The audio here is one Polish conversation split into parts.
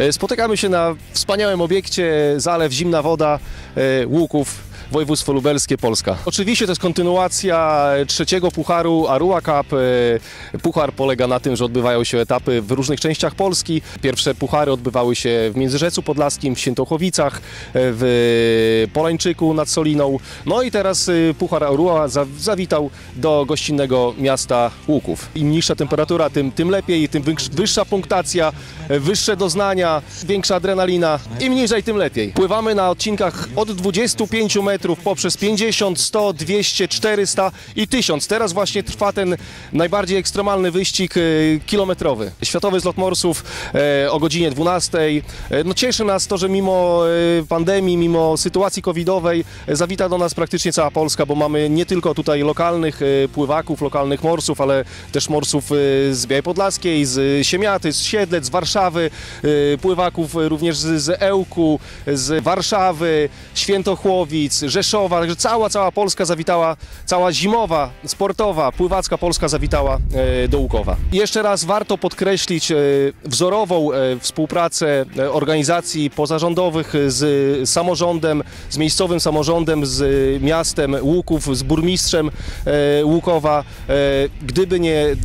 Spotykamy się na wspaniałym obiekcie Zalew Zimna Woda Łuków, województwo lubelskie, Polska. Oczywiście to jest kontynuacja trzeciego pucharu Arua Cup. Puchar polega na tym, że odbywają się etapy w różnych częściach Polski. Pierwsze puchary odbywały się w Międzyrzecu Podlaskim, w Świętochowicach, w Polańczyku nad Soliną. No i teraz puchar Arua zawitał do gościnnego miasta Łuków. Im niższa temperatura, tym lepiej, tym wyższa punktacja, wyższe doznania, większa adrenalina. Im niżej, tym lepiej. Pływamy na odcinkach od 25 metrów poprzez 50, 100, 200, 400 i 1000. Teraz właśnie trwa ten najbardziej ekstremalny wyścig kilometrowy. Światowy zlot morsów o godzinie 12. No cieszy nas to, że mimo pandemii, mimo sytuacji covidowej zawita do nas praktycznie cała Polska, bo mamy nie tylko tutaj lokalnych pływaków, lokalnych morsów, ale też morsów z Białej Podlaskiej, z Siemiaty, z Siedlec, z Warszawy, pływaków również z Ełku, z Warszawy, Świętochłowic, Rzeszowa, także cała Polska zawitała, cała zimowa, sportowa, pływacka Polska zawitała do Łukowa. I jeszcze raz warto podkreślić wzorową współpracę organizacji pozarządowych z samorządem, z miejscowym samorządem, z miastem Łuków, z burmistrzem Łukowa. Gdyby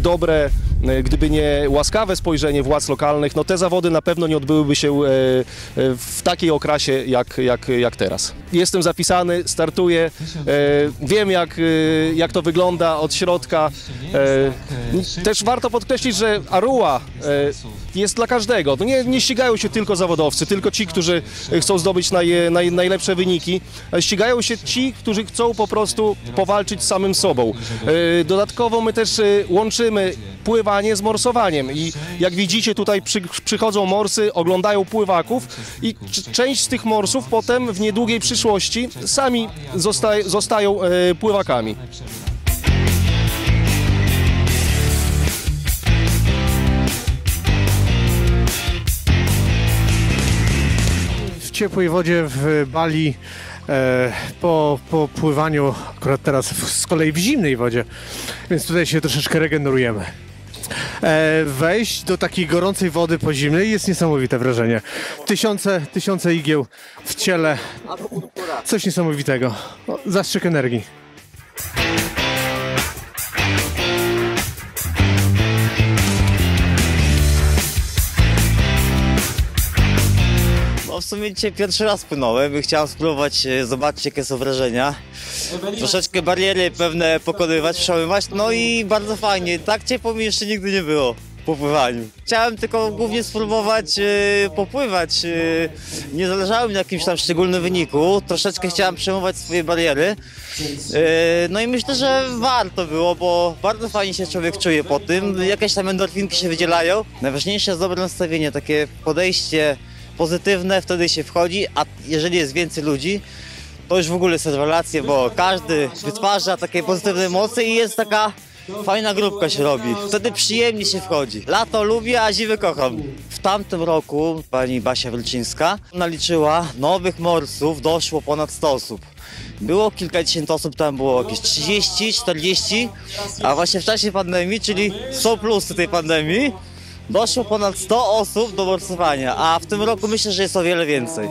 nie łaskawe spojrzenie władz lokalnych, no te zawody na pewno nie odbyłyby się w takiej okrasie jak teraz. Jestem zapisany, startuję, wiem jak to wygląda od środka. Też warto podkreślić, że Arua jest dla każdego. No nie ścigają się tylko zawodowcy, tylko ci, którzy chcą zdobyć najlepsze wyniki. Ścigają się ci, którzy chcą po prostu powalczyć z samym sobą. Dodatkowo my też łączymy pływanie z morsowaniem i jak widzicie tutaj przychodzą morsy, oglądają pływaków i część z tych morsów potem w niedługiej przyszłości sami zostają pływakami. W ciepłej wodzie w Bali po pływaniu, akurat teraz z kolei w zimnej wodzie, więc tutaj się troszeczkę regenerujemy. Wejść do takiej gorącej wody po zimnej jest niesamowite wrażenie. Tysiące igieł w ciele, coś niesamowitego, zastrzyk energii. No w sumie dzisiaj pierwszy raz płynąłem i chciałem spróbować zobaczyć, jakie są wrażenia. Troszeczkę bariery pewne pokonywać, przełamywać, no i bardzo fajnie. Tak ciepło mi jeszcze nigdy nie było po pływaniu. Chciałem tylko głównie spróbować popływać. Nie zależało mi na jakimś tam szczególnym wyniku. Troszeczkę chciałem przełamywać swoje bariery. No i myślę, że warto było, bo bardzo fajnie się człowiek czuje po tym. Jakieś tam endorfinki się wydzielają. Najważniejsze jest dobre nastawienie, takie podejście pozytywne, wtedy się wchodzi, a jeżeli jest więcej ludzi, to już w ogóle są relacje, bo każdy wytwarza takie pozytywne emocje i jest taka fajna grupka się robi. Wtedy przyjemnie się wchodzi. Lato lubię, a zimę kocham. W tamtym roku pani Basia Wilczyńska naliczyła nowych morsów, doszło ponad 100 osób. Było kilkadziesiąt osób, tam było jakieś 30, 40, a właśnie w czasie pandemii, czyli są plusy tej pandemii, doszło ponad 100 osób do morsowania, a w tym roku myślę, że jest o wiele więcej.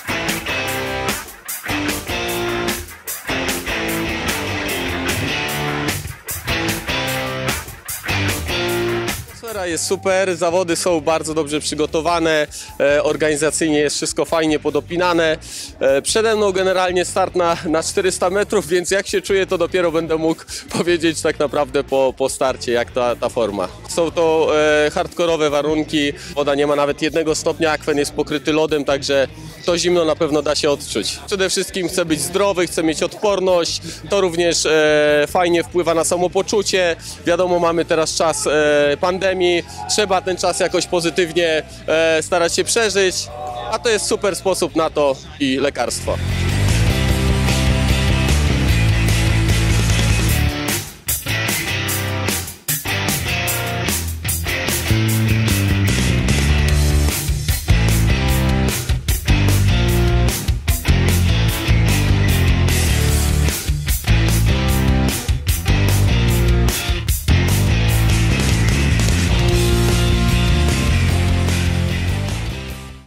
Atmosfera jest super, zawody są bardzo dobrze przygotowane, organizacyjnie jest wszystko fajnie podopinane. Przede mną generalnie start na 400 metrów, więc jak się czuję, to dopiero będę mógł powiedzieć tak naprawdę po starcie, jak ta forma. Są to hardkorowe warunki, woda nie ma nawet 1 stopnia, akwen jest pokryty lodem, także to zimno na pewno da się odczuć. Przede wszystkim chcę być zdrowy, chcę mieć odporność, to również fajnie wpływa na samopoczucie. Wiadomo, mamy teraz czas pandemii, trzeba ten czas jakoś pozytywnie starać się przeżyć, a to jest super sposób na to i lekarstwo.